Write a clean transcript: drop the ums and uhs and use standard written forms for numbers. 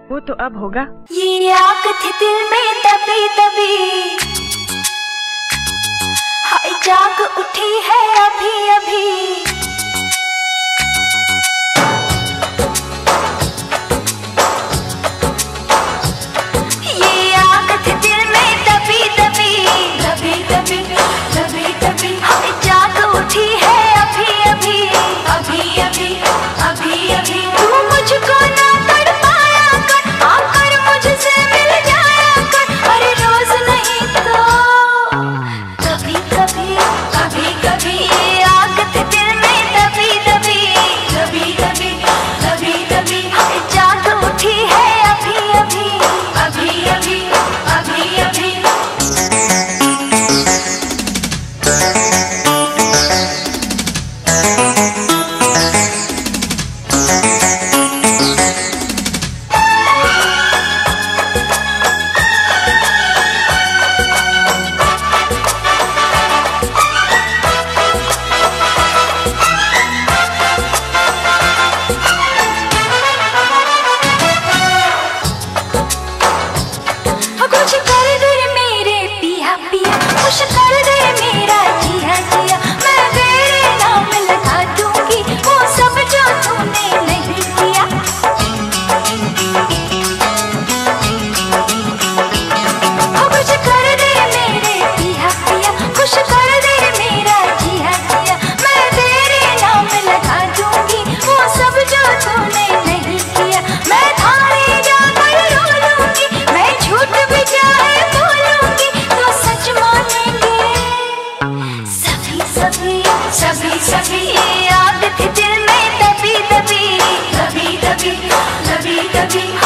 वो तो अब होगा। ये आग थी दिल में दबी दबी, हाय जाग उठी है अभी अभी। ये आग थी दिल में दबी दबी, दबी दबी दबी दबी, हाय जाग उठी है अभी अभी, अभी अभी अभी अभी। तू मुझको ना तड़ पाया कर, आकर मुझसे मिल जाया कर, अरे रोज नहीं तो कभी कभी कभी कभी। ये आग थी दिल में दबी दबी, दबी दबी दबी दबी, हाय जाग उठी है अभी अभी, अभी अभी अभी अभी। कुछ कर दे मेरे पिया पिया, कुछ कर दे मेरा जिया जिया, मैं तेरे नाम लगा दूंगी वो सब जो तूने नहीं किया। कुछ कर दे मेरे पिया पिया, कुछ कर दे मेरा जिया जिया, मैं तेरे नाम लगा दूंगी वो सब जो तूने नहीं किया। मैं थाने जाकर रो लूंगी, मैं झूठ भी चाहे बोलूंगी तो सच मानेंगे सभी सभी सभी सभी। ये आग थी दिल में दबी दबी, दबी दबी दबी दबी।